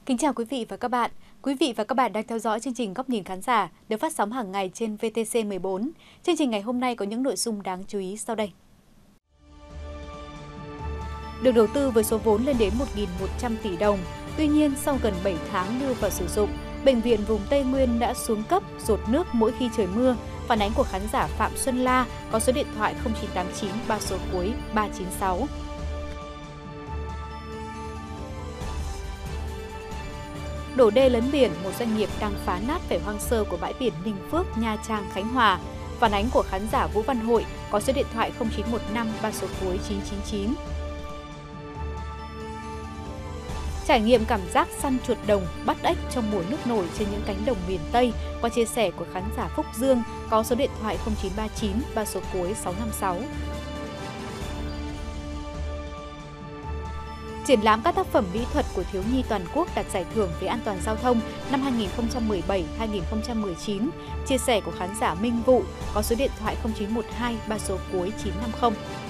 Kính chào quý vị và các bạn. Quý vị và các bạn đang theo dõi chương trình Góc nhìn khán giả được phát sóng hàng ngày trên VTC 14. Chương trình ngày hôm nay có những nội dung đáng chú ý sau đây. Được đầu tư với số vốn lên đến 1.100 tỷ đồng. Tuy nhiên, sau gần 7 tháng đưa vào sử dụng, Bệnh viện vùng Tây Nguyên đã xuống cấp, dột nước mỗi khi trời mưa. Phản ánh của khán giả Phạm Xuân La có số điện thoại 0989 3 số cuối 396. Đổ đê lấn biển, một doanh nghiệp đang phá nát vẻ hoang sơ của bãi biển Ninh Phước, Nha Trang, Khánh Hòa. Phản ánh của khán giả Vũ Văn Hội có số điện thoại 0915 3 số cuối 999. Trải nghiệm cảm giác săn chuột đồng, bắt ếch trong mùa nước nổi trên những cánh đồng miền Tây qua chia sẻ của khán giả Phúc Dương có số điện thoại 0939 3 số cuối 656. Triển lãm các tác phẩm mỹ thuật của thiếu nhi toàn quốc đạt giải thưởng về an toàn giao thông năm 2017-2019. Chia sẻ của khán giả Minh Vụ có số điện thoại 0912 3 số cuối 950.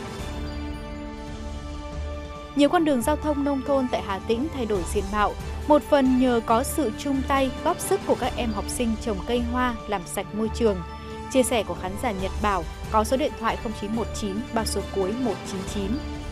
Nhiều con đường giao thông nông thôn tại Hà Tĩnh thay đổi diện mạo, một phần nhờ có sự chung tay góp sức của các em học sinh trồng cây hoa làm sạch môi trường. Chia sẻ của khán giả Nhật Bảo có số điện thoại 0919 3 số cuối 199.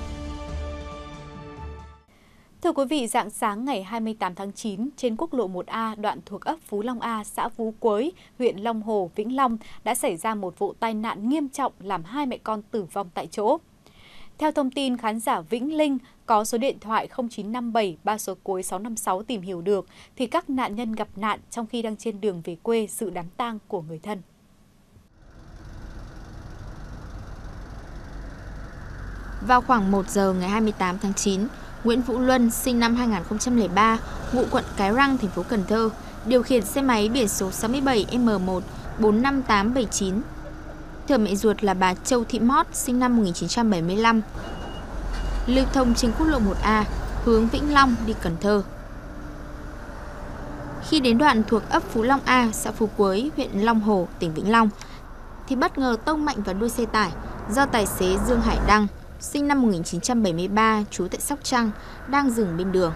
Thưa quý vị, rạng sáng ngày 28 tháng 9, trên quốc lộ 1A đoạn thuộc ấp Phú Long A, xã Phú Quới, huyện Long Hồ, Vĩnh Long đã xảy ra một vụ tai nạn nghiêm trọng làm 2 mẹ con tử vong tại chỗ. Theo thông tin khán giả Vĩnh Linh có số điện thoại 0957 3 số cuối 656 tìm hiểu được, thì các nạn nhân gặp nạn trong khi đang trên đường về quê dự đám tang của người thân. Vào khoảng 1 giờ ngày 28 tháng 9, Nguyễn Vũ Luân, sinh năm 2003, ngụ quận Cái Răng, thành phố Cần Thơ, điều khiển xe máy biển số 67M1 45879. Chở mẹ ruột là bà Châu Thị Mót, sinh năm 1975, lưu thông trên quốc lộ 1A, hướng Vĩnh Long đi Cần Thơ. Khi đến đoạn thuộc ấp Phú Long A, xã Phú Quới, huyện Long Hồ, tỉnh Vĩnh Long, thì bất ngờ tông mạnh vào đuôi xe tải do tài xế Dương Hải Đăng, sinh năm 1973, trú tại Sóc Trăng, đang dừng bên đường.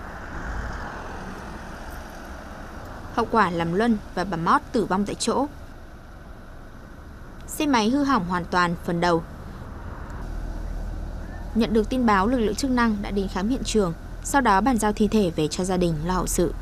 Hậu quả làm Luân và bà Mót tử vong tại chỗ. Xe máy hư hỏng hoàn toàn phần đầu. Nhận được tin báo, lực lượng chức năng đã đến khám hiện trường, sau đó bàn giao thi thể về cho gia đình lo hậu sự.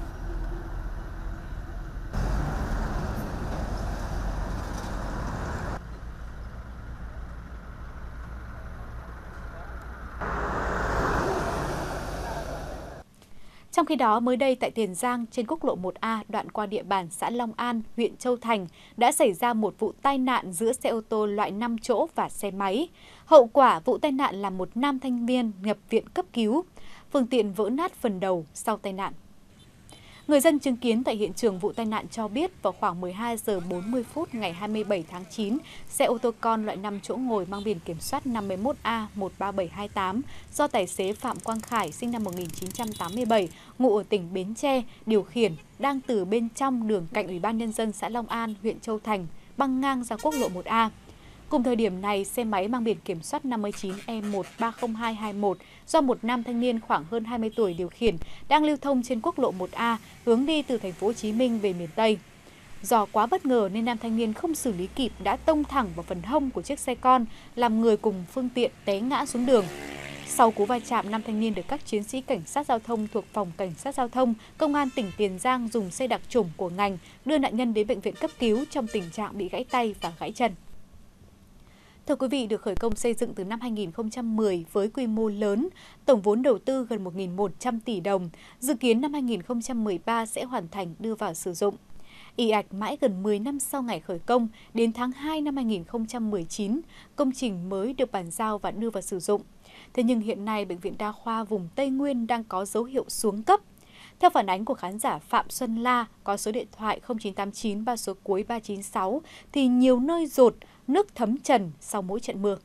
Trong khi đó, mới đây tại Tiền Giang, trên quốc lộ 1A đoạn qua địa bàn xã Long An, huyện Châu Thành đã xảy ra một vụ tai nạn giữa xe ô tô loại 5 chỗ và xe máy. Hậu quả vụ tai nạn là một nam thanh niên nhập viện cấp cứu, phương tiện vỡ nát phần đầu sau tai nạn. Người dân chứng kiến tại hiện trường vụ tai nạn cho biết vào khoảng 12 giờ 40 phút ngày 27 tháng 9, xe ô tô con loại 5 chỗ ngồi mang biển kiểm soát 51A13728 do tài xế Phạm Quang Khải sinh năm 1987, ngụ ở tỉnh Bến Tre điều khiển đang từ bên trong đường cạnh Ủy ban Nhân dân xã Long An, huyện Châu Thành băng ngang ra quốc lộ 1A. Cùng thời điểm này, xe máy mang biển kiểm soát 59E130221 do một nam thanh niên khoảng hơn 20 tuổi điều khiển đang lưu thông trên quốc lộ 1A hướng đi từ thành phố Hồ Chí Minh về miền Tây. Do quá bất ngờ nên nam thanh niên không xử lý kịp đã tông thẳng vào phần hông của chiếc xe con, làm người cùng phương tiện té ngã xuống đường. Sau cú va chạm, nam thanh niên được các chiến sĩ cảnh sát giao thông thuộc phòng cảnh sát giao thông, công an tỉnh Tiền Giang dùng xe đặc trủng của ngành đưa nạn nhân đến bệnh viện cấp cứu trong tình trạng bị gãy tay và gãy chân. Thưa quý vị, được khởi công xây dựng từ năm 2010 với quy mô lớn, tổng vốn đầu tư gần 1.100 tỷ đồng, dự kiến năm 2013 sẽ hoàn thành đưa vào sử dụng. Ì ạch mãi gần 10 năm sau ngày khởi công, đến tháng 2 năm 2019, công trình mới được bàn giao và đưa vào sử dụng. Thế nhưng hiện nay, Bệnh viện Đa khoa vùng Tây Nguyên đang có dấu hiệu xuống cấp. Theo phản ánh của khán giả Phạm Xuân La có số điện thoại 0989 3 số cuối 396 thì nhiều nơi dột, nước thấm trần sau mỗi trận mưa.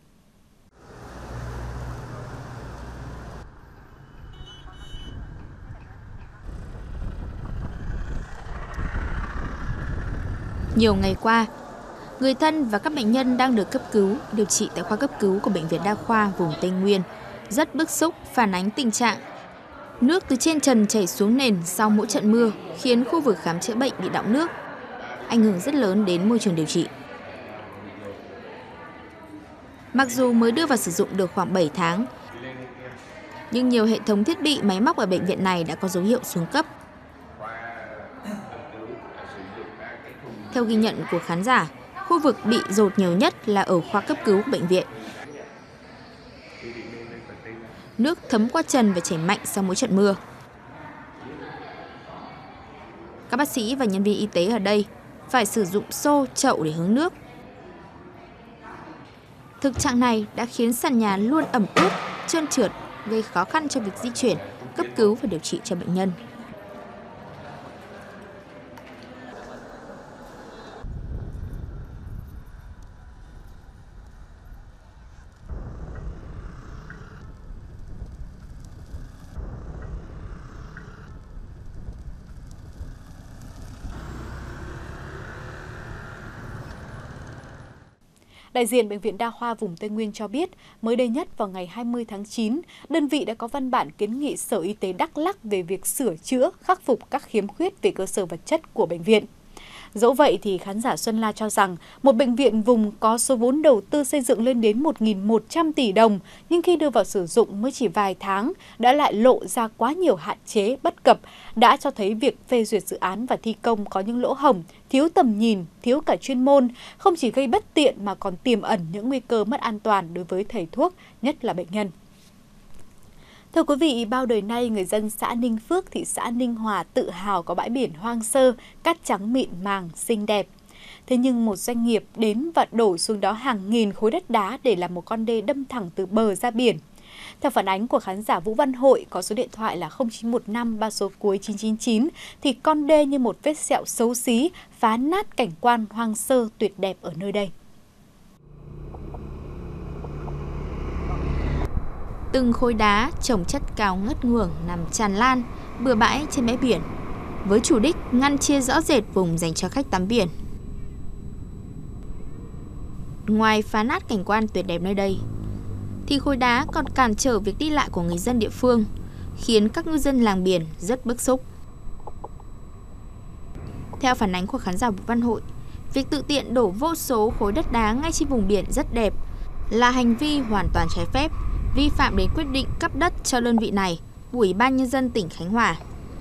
Nhiều ngày qua, người thân và các bệnh nhân đang được cấp cứu, điều trị tại khoa cấp cứu của Bệnh viện Đa khoa vùng Tây Nguyên rất bức xúc phản ánh tình trạng Nước từ trên trần chảy xuống nền sau mỗi trận mưa khiến khu vực khám chữa bệnh bị đọng nước, ảnh hưởng rất lớn đến môi trường điều trị. Mặc dù mới đưa vào sử dụng được khoảng 7 tháng, nhưng nhiều hệ thống thiết bị máy móc ở bệnh viện này đã có dấu hiệu xuống cấp. Theo ghi nhận của khán giả, khu vực bị dột nhiều nhất là ở khoa cấp cứu của bệnh viện. Nước thấm qua trần và chảy mạnh sau mỗi trận mưa. Các bác sĩ và nhân viên y tế ở đây phải sử dụng xô, chậu để hứng nước. Thực trạng này đã khiến sàn nhà luôn ẩm ướt, trơn trượt, gây khó khăn cho việc di chuyển, cấp cứu và điều trị cho bệnh nhân. Đại diện Bệnh viện Đa khoa vùng Tây Nguyên cho biết, mới đây nhất vào ngày 20 tháng 9, đơn vị đã có văn bản kiến nghị Sở Y tế Đắk Lắk về việc sửa chữa, khắc phục các khiếm khuyết về cơ sở vật chất của bệnh viện. Dẫu vậy thì khán giả Xuân La cho rằng một bệnh viện vùng có số vốn đầu tư xây dựng lên đến 1.100 tỷ đồng, nhưng khi đưa vào sử dụng mới chỉ vài tháng đã lại lộ ra quá nhiều hạn chế, bất cập, đã cho thấy việc phê duyệt dự án và thi công có những lỗ hổng, thiếu tầm nhìn, thiếu cả chuyên môn, không chỉ gây bất tiện mà còn tiềm ẩn những nguy cơ mất an toàn đối với thầy thuốc, nhất là bệnh nhân. Thưa quý vị, bao đời nay người dân xã Ninh Phước, thị xã Ninh Hòa tự hào có bãi biển hoang sơ, cát trắng mịn màng, xinh đẹp. Thế nhưng một doanh nghiệp đến và đổ xuống đó hàng nghìn khối đất đá để làm một con đê đâm thẳng từ bờ ra biển. Theo phản ánh của khán giả Vũ Văn Hội có số điện thoại là 0915 3 số cuối 999, thì con đê như một vết sẹo xấu xí, phá nát cảnh quan hoang sơ tuyệt đẹp ở nơi đây. Từng khối đá chồng chất cao ngất ngưởng nằm tràn lan, bừa bãi trên bãi biển, với chủ đích ngăn chia rõ rệt vùng dành cho khách tắm biển. Ngoài phá nát cảnh quan tuyệt đẹp nơi đây, thì khối đá còn cản trở việc đi lại của người dân địa phương, khiến các ngư dân làng biển rất bức xúc. Theo phản ánh của khán giả Vũ Văn Hội, việc tự tiện đổ vô số khối đất đá ngay trên vùng biển rất đẹp là hành vi hoàn toàn trái phép, vi phạm đến quyết định cấp đất cho đơn vị này của Ủy ban Nhân dân tỉnh Khánh Hòa.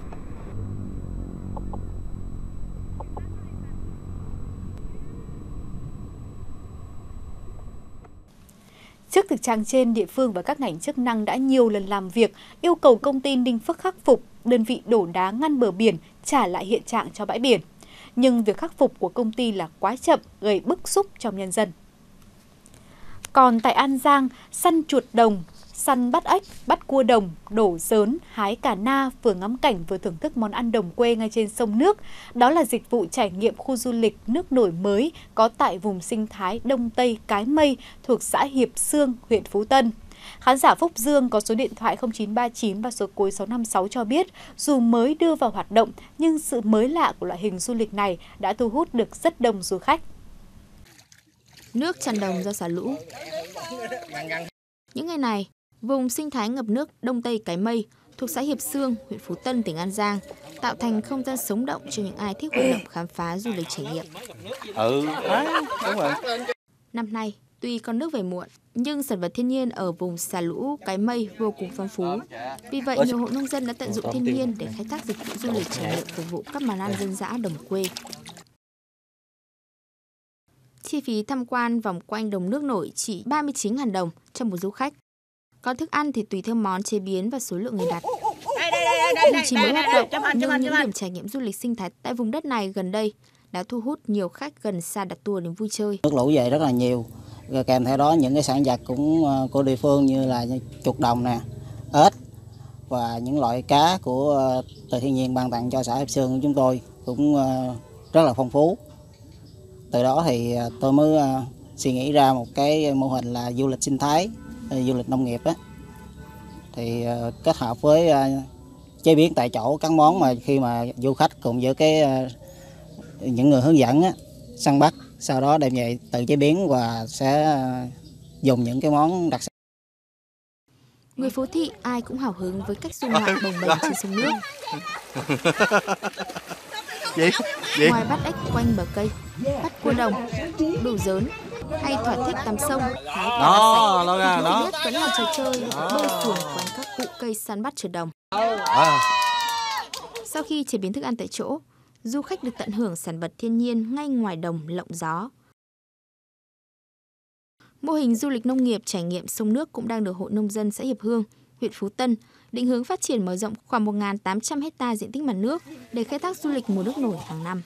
Trước thực trạng trên, địa phương và các ngành chức năng đã nhiều lần làm việc, yêu cầu công ty Ninh Phước khắc phục, đơn vị đổ đá ngăn bờ biển, trả lại hiện trạng cho bãi biển. Nhưng việc khắc phục của công ty là quá chậm, gây bức xúc trong nhân dân. Còn tại An Giang, săn chuột đồng, săn bắt ếch, bắt cua đồng, đổ dớn, hái cà na, vừa ngắm cảnh vừa thưởng thức món ăn đồng quê ngay trên sông nước. Đó là dịch vụ trải nghiệm khu du lịch nước nổi mới có tại vùng sinh thái Đông Tây Cái Mây thuộc xã Hiệp Xương, huyện Phú Tân. Khán giả Phúc Dương có số điện thoại 0939 và số cuối 656 cho biết, dù mới đưa vào hoạt động nhưng sự mới lạ của loại hình du lịch này đã thu hút được rất đông du khách. Nước tràn đồng do xả lũ. Những ngày này, vùng sinh thái ngập nước Đông Tây Cái Mây thuộc xã Hiệp Xương, huyện Phú Tân, tỉnh An Giang tạo thành không gian sống động cho những ai thích hoạt động khám phá du lịch trải nghiệm. Đúng rồi. Năm nay, tuy con nước về muộn, nhưng sản vật thiên nhiên ở vùng xả lũ Cái Mây vô cùng phong phú. Vì vậy, nhiều hộ nông dân đã tận dụng thiên nhiên để khai thác dịch vụ du lịch trải nghiệm phục vụ các món ăn dân dã đồng quê. Chi phí tham quan vòng quanh đồng nước nổi chỉ 39.000 đồng cho một du khách. Còn thức ăn thì tùy theo món chế biến và số lượng người đặt. Dù chỉ mới hoạt động, nhưng những điểm trải nghiệm du lịch sinh thái tại vùng đất này gần đây đã thu hút nhiều khách gần xa đặt tour đến vui chơi. Nước lũ về rất là nhiều, kèm theo đó những cái sản vật cũng của địa phương như là chuột đồng nè, ếch và những loại cá của từ thiên nhiên ban tặng cho xã Hiệp Xương của chúng tôi cũng rất là phong phú. Từ đó thì tôi mới suy nghĩ ra một cái mô hình là du lịch sinh thái, du lịch nông nghiệp á, thì kết hợp với chế biến tại chỗ các món mà khi mà du khách cùng với những người hướng dẫn á, săn bắt, sau đó đem về tự chế biến và sẽ dùng những cái món đặc sản. Người phố thị ai cũng hào hứng với cách dung ngoạn bồng bềnh trên sông nước. Ngoài bắt ếch quanh bờ cây, bắt cua đồng, đồ dớn hay thỏa thích tắm sông, hái cá sạch, thì nhất vẫn là trò chơi bơi xuồng quanh các cụ cây săn bắt chờ đồng. Sau khi chế biến thức ăn tại chỗ, du khách được tận hưởng sản vật thiên nhiên ngay ngoài đồng lộng gió. Mô hình du lịch nông nghiệp trải nghiệm sông nước cũng đang được Hội Nông dân xã Hiệp Hương, huyện Phú Tân định hướng phát triển mở rộng khoảng 1.800 ha diện tích mặt nước để khai thác du lịch mùa nước nổi hàng năm.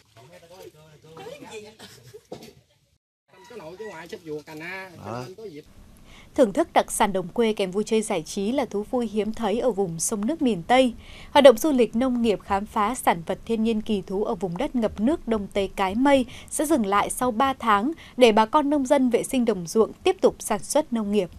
Thưởng thức đặc sản đồng quê kèm vui chơi giải trí là thú vui hiếm thấy ở vùng sông nước miền Tây. Hoạt động du lịch nông nghiệp khám phá sản vật thiên nhiên kỳ thú ở vùng đất ngập nước Đông Tây Cái Mây sẽ dừng lại sau 3 tháng để bà con nông dân vệ sinh đồng ruộng tiếp tục sản xuất nông nghiệp.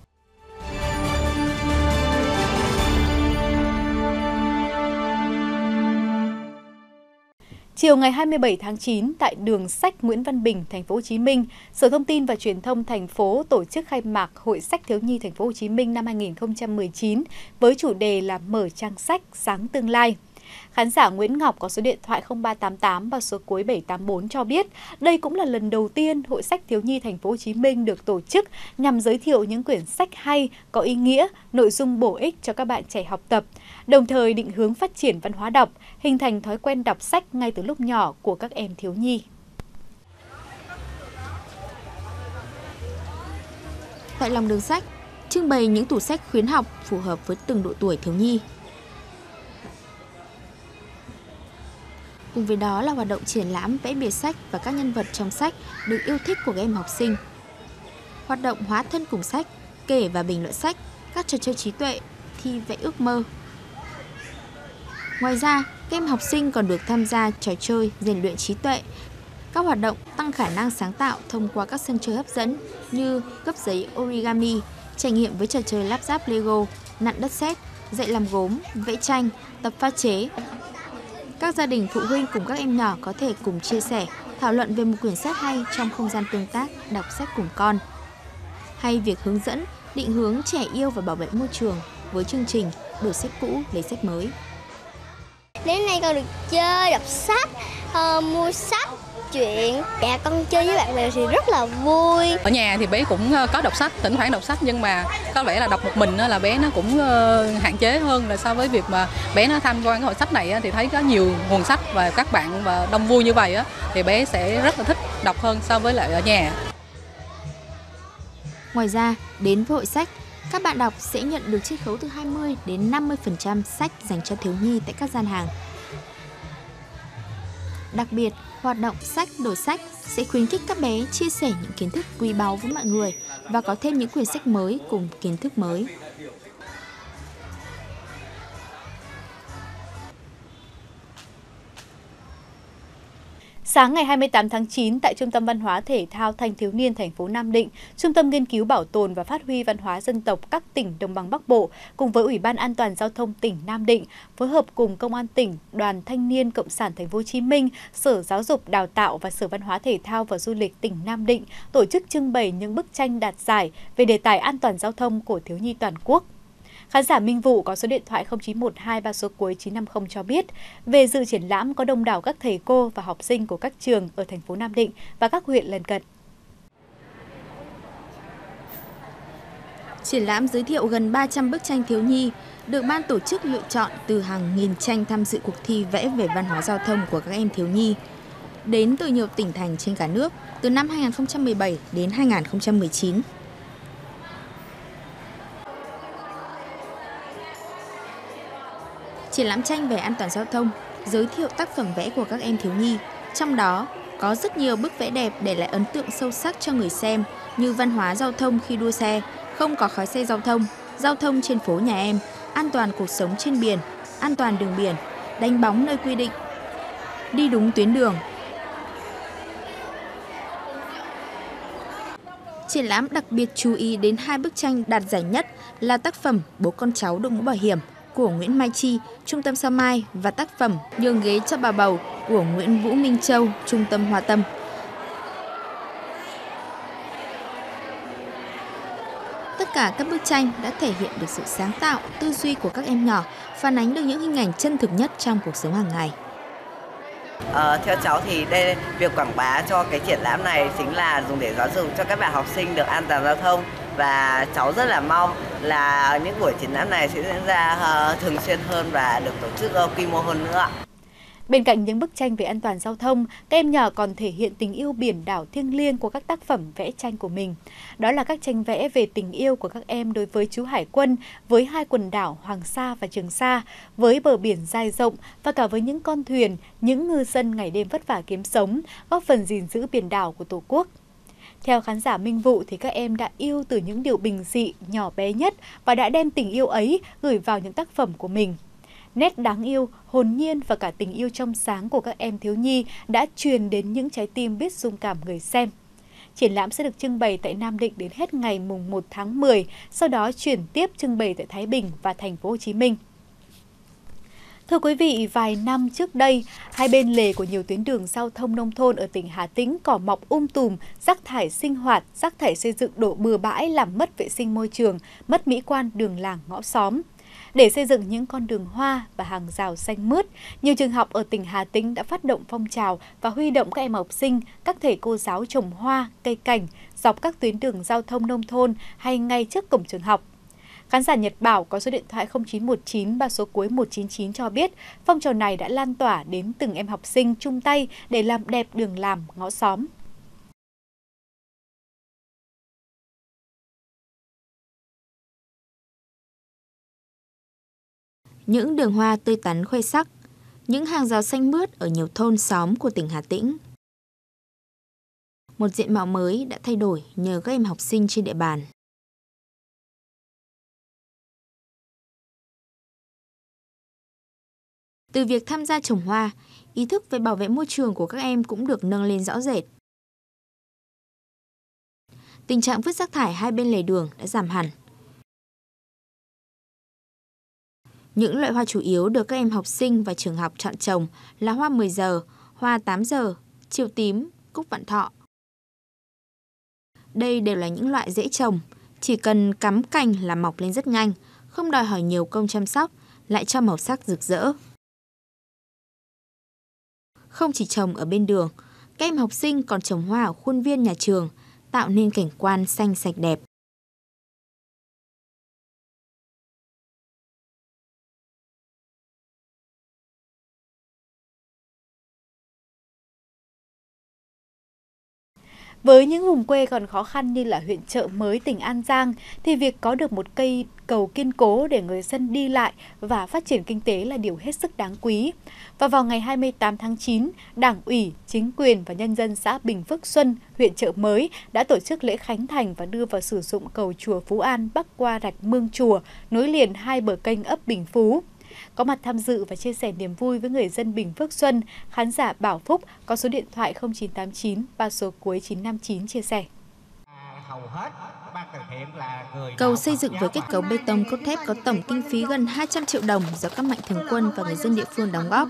Chiều ngày 27 tháng 9 tại đường sách Nguyễn Văn Bình, thành phố Hồ Chí Minh, Sở Thông tin và Truyền thông thành phố tổ chức khai mạc Hội sách thiếu nhi thành phố Hồ Chí Minh năm 2019 với chủ đề là Mở trang sách sáng tương lai. Khán giả Nguyễn Ngọc có số điện thoại 0388 và số cuối 784 cho biết đây cũng là lần đầu tiên Hội sách thiếu nhi thành phố Hồ Chí Minh được tổ chức nhằm giới thiệu những quyển sách hay, có ý nghĩa, nội dung bổ ích cho các bạn trẻ học tập, đồng thời định hướng phát triển văn hóa đọc, hình thành thói quen đọc sách ngay từ lúc nhỏ của các em thiếu nhi. Tại lòng đường sách, trưng bày những tủ sách khuyến học phù hợp với từng độ tuổi thiếu nhi. Cùng với đó là hoạt động triển lãm vẽ bìa sách và các nhân vật trong sách được yêu thích của các em học sinh. Hoạt động hóa thân cùng sách, kể và bình luận sách, các trò chơi trí tuệ, thi vẽ ước mơ. Ngoài ra, các em học sinh còn được tham gia trò chơi rèn luyện trí tuệ, các hoạt động tăng khả năng sáng tạo thông qua các sân chơi hấp dẫn như gấp giấy origami, trải nghiệm với trò chơi lắp ráp Lego, nặn đất sét, dạy làm gốm, vẽ tranh, tập pha chế. Các gia đình phụ huynh cùng các em nhỏ có thể cùng chia sẻ, thảo luận về một quyển sách hay trong không gian tương tác đọc sách cùng con. Hay việc hướng dẫn, định hướng trẻ yêu và bảo vệ môi trường với chương trình đổi sách cũ lấy sách mới. Đến nay con được chơi, đọc sách, mua sách, chuyện. Dạ, con chơi với bạn bè thì rất là vui. Ở nhà thì bé cũng có đọc sách, thỉnh thoảng đọc sách nhưng mà có vẻ là đọc một mình là bé nó cũng hạn chế hơn là so với việc mà bé nó tham quan cái hội sách này thì thấy có nhiều nguồn sách và các bạn và đông vui như vậy thì bé sẽ rất là thích đọc hơn so với lại ở nhà. Ngoài ra, đến với hội sách, các bạn đọc sẽ nhận được chiết khấu từ 20 đến 50% sách dành cho thiếu nhi tại các gian hàng. Đặc biệt, hoạt động sách đổi sách sẽ khuyến khích các bé chia sẻ những kiến thức quý báu với mọi người và có thêm những quyển sách mới cùng kiến thức mới. Sáng ngày 28 tháng 9 tại Trung tâm Văn hóa Thể thao Thanh thiếu niên thành phố Nam Định, Trung tâm Nghiên cứu Bảo tồn và Phát huy Văn hóa dân tộc các tỉnh Đồng bằng Bắc Bộ cùng với Ủy ban An toàn Giao thông tỉnh Nam Định phối hợp cùng Công an tỉnh, Đoàn Thanh niên Cộng sản Thành phố Hồ Chí Minh, Sở Giáo dục Đào tạo và Sở Văn hóa Thể thao và Du lịch tỉnh Nam Định tổ chức trưng bày những bức tranh đạt giải về đề tài an toàn giao thông của thiếu nhi toàn quốc. Khán giả Minh Vũ có số điện thoại 0912 3 số cuối 950 cho biết, về dự triển lãm có đông đảo các thầy cô và học sinh của các trường ở thành phố Nam Định và các huyện lân cận. Triển lãm giới thiệu gần 300 bức tranh thiếu nhi được ban tổ chức lựa chọn từ hàng nghìn tranh tham dự cuộc thi vẽ về văn hóa giao thông của các em thiếu nhi, đến từ nhiều tỉnh thành trên cả nước từ năm 2017 đến 2019. Triển lãm tranh về an toàn giao thông giới thiệu tác phẩm vẽ của các em thiếu nhi, trong đó có rất nhiều bức vẽ đẹp để lại ấn tượng sâu sắc cho người xem như văn hóa giao thông khi đua xe, không có khói xe giao thông trên phố nhà em, an toàn cuộc sống trên biển, an toàn đường biển, đánh bóng nơi quy định, đi đúng tuyến đường. Triển lãm đặc biệt chú ý đến 2 bức tranh đạt giải nhất là tác phẩm Bố con cháu đội mũ bảo hiểm của Nguyễn Mai Chi, Trung tâm Sao Mai và tác phẩm Nhường ghế cho bà bầu của Nguyễn Vũ Minh Châu, Trung tâm Hoa Tâm. Tất cả các bức tranh đã thể hiện được sự sáng tạo, tư duy của các em nhỏ, phản ánh được những hình ảnh chân thực nhất trong cuộc sống hàng ngày. Theo cháu thì đây việc quảng bá cho cái triển lãm này chính là dùng để giáo dục cho các bạn học sinh được an toàn giao thông, và cháu rất là mong là những buổi triển lãm này sẽ diễn ra thường xuyên hơn và được tổ chức quy mô hơn nữa. Bên cạnh những bức tranh về an toàn giao thông, các em nhỏ còn thể hiện tình yêu biển đảo thiêng liêng của các tác phẩm vẽ tranh của mình. Đó là các tranh vẽ về tình yêu của các em đối với chú Hải quân, với hai quần đảo Hoàng Sa và Trường Sa, với bờ biển dài rộng và cả với những con thuyền, những ngư dân ngày đêm vất vả kiếm sống, góp phần gìn giữ biển đảo của Tổ quốc. Theo khán giả Minh Vụ thì các em đã yêu từ những điều bình dị, nhỏ bé nhất và đã đem tình yêu ấy gửi vào những tác phẩm của mình. Nét đáng yêu, hồn nhiên và cả tình yêu trong sáng của các em thiếu nhi đã truyền đến những trái tim biết rung cảm người xem. Triển lãm sẽ được trưng bày tại Nam Định đến hết ngày mùng 1 tháng 10, sau đó chuyển tiếp trưng bày tại Thái Bình và Thành phố Hồ Chí Minh. Thưa quý vị, vài năm trước đây, hai bên lề của nhiều tuyến đường giao thông nông thôn ở tỉnh Hà Tĩnh cỏ mọc tùm, rác thải sinh hoạt, rác thải xây dựng đổ bừa bãi làm mất vệ sinh môi trường, mất mỹ quan đường làng ngõ xóm. Để xây dựng những con đường hoa và hàng rào xanh mướt, nhiều trường học ở tỉnh Hà Tĩnh đã phát động phong trào và huy động các em học sinh, các thầy cô giáo trồng hoa, cây cảnh dọc các tuyến đường giao thông nông thôn hay ngay trước cổng trường học. Khán giả Nhật Bảo có số điện thoại 0919 3 số cuối 199 cho biết phong trào này đã lan tỏa đến từng em học sinh chung tay để làm đẹp đường làng ngõ xóm. Những đường hoa tươi tắn khoe sắc, những hàng rào xanh mướt ở nhiều thôn xóm của tỉnh Hà Tĩnh. Một diện mạo mới đã thay đổi nhờ các em học sinh trên địa bàn. Từ việc tham gia trồng hoa, ý thức về bảo vệ môi trường của các em cũng được nâng lên rõ rệt. Tình trạng vứt rác thải hai bên lề đường đã giảm hẳn. Những loại hoa chủ yếu được các em học sinh và trường học chọn trồng là hoa 10 giờ, hoa 8 giờ, chiều tím, cúc vạn thọ. Đây đều là những loại dễ trồng, chỉ cần cắm cành là mọc lên rất nhanh, không đòi hỏi nhiều công chăm sóc, lại cho màu sắc rực rỡ. Không chỉ trồng ở bên đường, các em học sinh còn trồng hoa ở khuôn viên nhà trường, tạo nên cảnh quan xanh sạch đẹp. Với những vùng quê còn khó khăn như là huyện Chợ Mới, tỉnh An Giang, thì việc có được một cây cầu kiên cố để người dân đi lại và phát triển kinh tế là điều hết sức đáng quý. Và vào ngày 28 tháng 9, Đảng ủy, chính quyền và nhân dân xã Bình Phước Xuân, huyện Chợ Mới đã tổ chức lễ khánh thành và đưa vào sử dụng cầu chùa Phú An bắc qua rạch Mương Chùa, nối liền hai bờ kênh ấp Bình Phú. Có mặt tham dự và chia sẻ niềm vui với người dân Bình Phước Xuân, khán giả Bảo Phúc có số điện thoại 0989 3 số cuối 959 chia sẻ. Cầu xây dựng với kết cấu bê tông cốt thép có tổng kinh phí gần 200 triệu đồng do các mạnh thường quân và người dân địa phương đóng góp.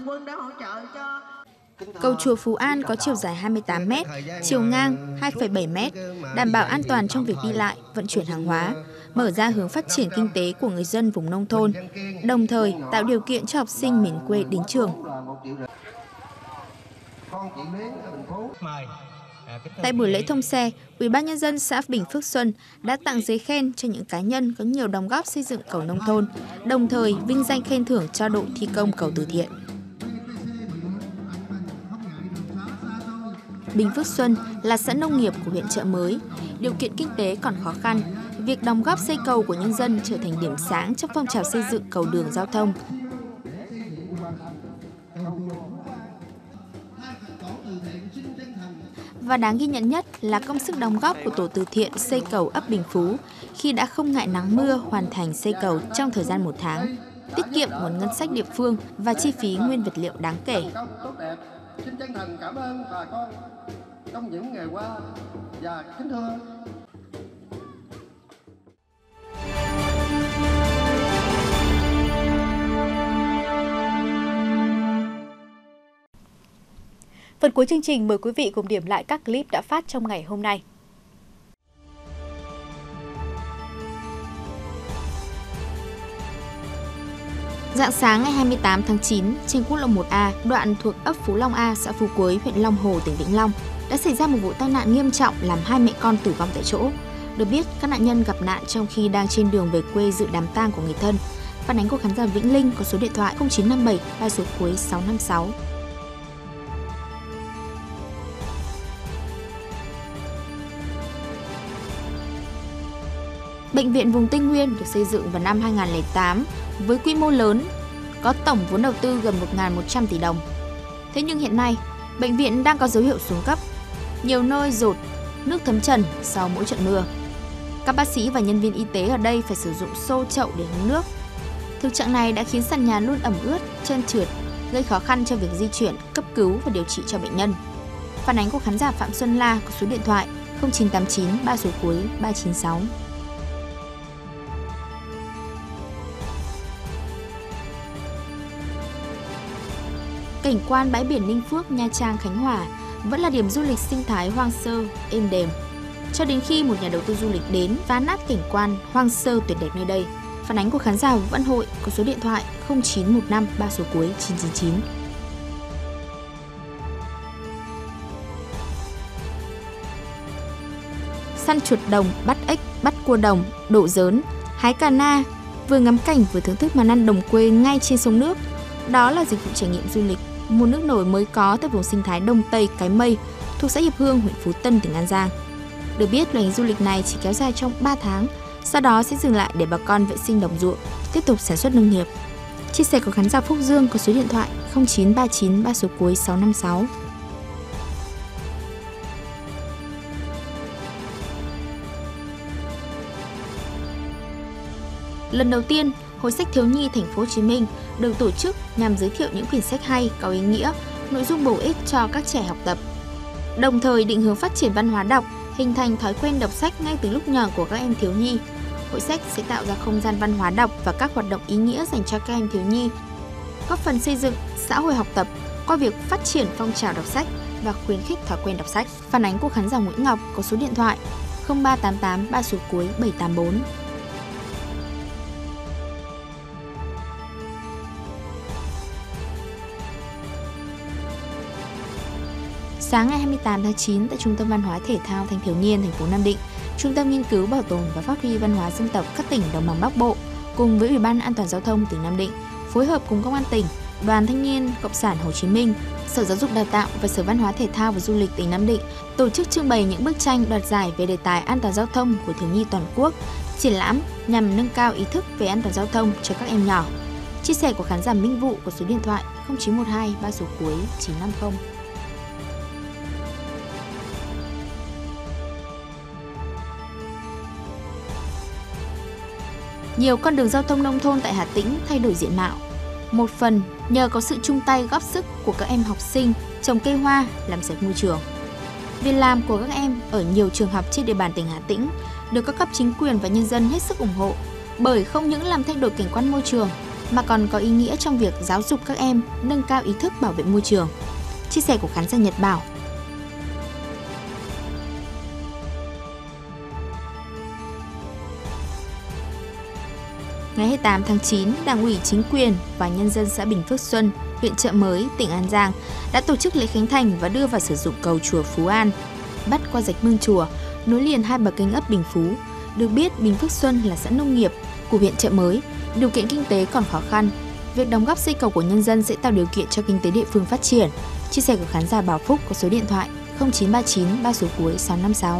Cầu chùa Phú An có chiều dài 28 m, chiều ngang 2,7 m, đảm bảo an toàn trong việc đi lại, vận chuyển hàng hóa, mở ra hướng phát triển kinh tế của người dân vùng nông thôn, đồng thời tạo điều kiện cho học sinh miền quê đến trường. Tại buổi lễ thông xe, Ủy ban nhân dân xã Bình Phước Xuân đã tặng giấy khen cho những cá nhân có nhiều đóng góp xây dựng cầu nông thôn, đồng thời vinh danh khen thưởng cho đội thi công cầu từ thiện. Bình Phước Xuân là xã nông nghiệp của huyện Chợ Mới, điều kiện kinh tế còn khó khăn. Việc đóng góp xây cầu của nhân dân trở thành điểm sáng trong phong trào xây dựng cầu đường giao thông. Và đáng ghi nhận nhất là công sức đóng góp của tổ từ thiện xây cầu ấp Bình Phú khi đã không ngại nắng mưa hoàn thành xây cầu trong thời gian 1 tháng, tiết kiệm nguồn ngân sách địa phương và chi phí nguyên vật liệu đáng kể. Xin chân thành cảm ơn bà con trong những ngày qua và kính thưa Phần cuối chương trình mời quý vị cùng điểm lại các clip đã phát trong ngày hôm nay. Rạng sáng ngày 28 tháng 9, trên quốc lộ 1A, đoạn thuộc ấp Phú Long A, xã Phú Quế, huyện Long Hồ, tỉnh Vĩnh Long, đã xảy ra một vụ tai nạn nghiêm trọng làm 2 mẹ con tử vong tại chỗ. Được biết, các nạn nhân gặp nạn trong khi đang trên đường về quê dự đám tang của người thân. Phản ánh của khán giả Vĩnh Linh có số điện thoại 0957 3 số cuối 656. Bệnh viện vùng Tây Nguyên được xây dựng vào năm 2008 với quy mô lớn, có tổng vốn đầu tư gần 1.100 tỷ đồng. Thế nhưng hiện nay, bệnh viện đang có dấu hiệu xuống cấp. Nhiều nơi dột, nước thấm trần sau mỗi trận mưa. Các bác sĩ và nhân viên y tế ở đây phải sử dụng xô chậu để hứng nước. Thực trạng này đã khiến sàn nhà luôn ẩm ướt, trơn trượt, gây khó khăn cho việc di chuyển, cấp cứu và điều trị cho bệnh nhân. Phản ánh của khán giả Phạm Xuân La có số điện thoại 0989 3 số cuối 396. Cảnh quan bãi biển Ninh Phước, Nha Trang, Khánh Hòa vẫn là điểm du lịch sinh thái hoang sơ, êm đềm. Cho đến khi một nhà đầu tư du lịch đến phá nát cảnh quan hoang sơ tuyệt đẹp nơi đây. Phản ánh của khán giả Vũ Văn Hội có số điện thoại 0915 3 số cuối 999. Săn chuột đồng, bắt ếch, bắt cua đồng, đổ dớn, hái cà na, vừa ngắm cảnh vừa thưởng thức món ăn đồng quê ngay trên sông nước. Đó là dịch vụ trải nghiệm du lịch mùa nước nổi mới có tại vùng sinh thái Đông Tây Cái Mây thuộc xã Hiệp Hương, huyện Phú Tân, tỉnh An Giang. Được biết, loại hình du lịch này chỉ kéo dài trong 3 tháng, sau đó sẽ dừng lại để bà con vệ sinh đồng ruộng, tiếp tục sản xuất nông nghiệp. Chia sẻ của khán giả Phúc Dương có số điện thoại 0939 3 số cuối 656. Lần đầu tiên, Hội sách thiếu nhi Thành phố Hồ Chí Minh được tổ chức nhằm giới thiệu những quyển sách hay, có ý nghĩa, nội dung bổ ích cho các trẻ học tập. Đồng thời định hướng phát triển văn hóa đọc, hình thành thói quen đọc sách ngay từ lúc nhỏ của các em thiếu nhi. Hội sách sẽ tạo ra không gian văn hóa đọc và các hoạt động ý nghĩa dành cho các em thiếu nhi, góp phần xây dựng xã hội học tập qua việc phát triển phong trào đọc sách và khuyến khích thói quen đọc sách. Phản ánh của khán giả Nguyễn Ngọc có số điện thoại 0388 3 số cuối 784. Sáng ngày 28 tháng 9 tại Trung tâm Văn hóa Thể thao Thanh thiếu niên thành phố Nam Định, Trung tâm Nghiên cứu Bảo tồn và Phát huy Văn hóa dân tộc các tỉnh Đồng bằng Bắc Bộ cùng với Ủy ban An toàn Giao thông tỉnh Nam Định phối hợp cùng Công an tỉnh, Đoàn Thanh niên Cộng sản Hồ Chí Minh, Sở Giáo dục Đào tạo và Sở Văn hóa Thể thao và Du lịch tỉnh Nam Định tổ chức trưng bày những bức tranh đoạt giải về đề tài an toàn giao thông của thiếu nhi toàn quốc, triển lãm nhằm nâng cao ý thức về an toàn giao thông cho các em nhỏ. Chia sẻ của khán giả Minh Vụ có số điện thoại 0912 3 số cuối 950. Nhiều con đường giao thông nông thôn tại Hà Tĩnh thay đổi diện mạo. Một phần nhờ có sự chung tay góp sức của các em học sinh trồng cây hoa làm sạch môi trường. Việc làm của các em ở nhiều trường học trên địa bàn tỉnh Hà Tĩnh được các cấp chính quyền và nhân dân hết sức ủng hộ, bởi không những làm thay đổi cảnh quan môi trường mà còn có ý nghĩa trong việc giáo dục các em nâng cao ý thức bảo vệ môi trường. Chia sẻ của khán giả Nhật Bảo. Ngày 28 tháng 9, Đảng ủy chính quyền và nhân dân xã Bình Phước Xuân, huyện Chợ Mới, tỉnh An Giang đã tổ chức lễ khánh thành và đưa vào sử dụng cầu chùa Phú An, bắt qua rạch Mương Chùa, nối liền hai bờ kênh ấp Bình Phú. Được biết, Bình Phước Xuân là xã nông nghiệp của huyện Chợ Mới, điều kiện kinh tế còn khó khăn. Việc đóng góp xây cầu của nhân dân sẽ tạo điều kiện cho kinh tế địa phương phát triển. Chia sẻ của khán giả Bảo Phúc có số điện thoại 0939 3 số cuối 656.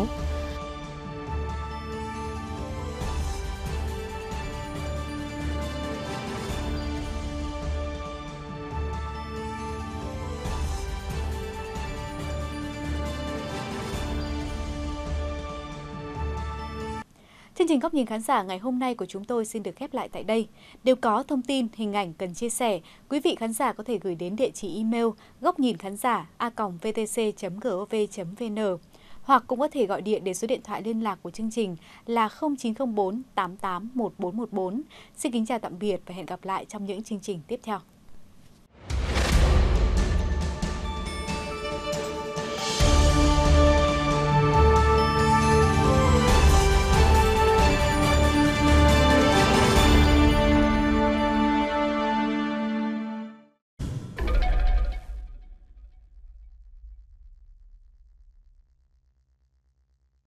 Chương trình Góc nhìn khán giả ngày hôm nay của chúng tôi xin được khép lại tại đây. Nếu có thông tin, hình ảnh cần chia sẻ, quý vị khán giả có thể gửi đến địa chỉ email gocnhinkhánzar@vtc.gov.vn hoặc cũng có thể gọi điện đến số điện thoại liên lạc của chương trình là 0904 88 1414. Xin kính chào tạm biệt và hẹn gặp lại trong những chương trình tiếp theo.